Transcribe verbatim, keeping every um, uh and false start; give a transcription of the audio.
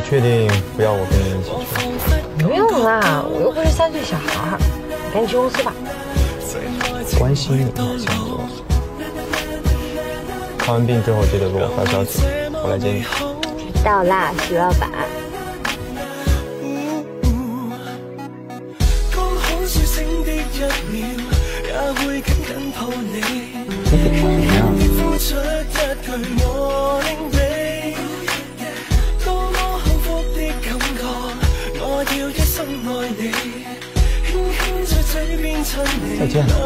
确定不要我跟你一起去？ 不用啦，我又不是三岁小孩，你赶紧去公司吧。 关心你还想着我？看完病之后记得给我发消息，我来接你。 知道啦，徐老板。 你给什么呀？再见了。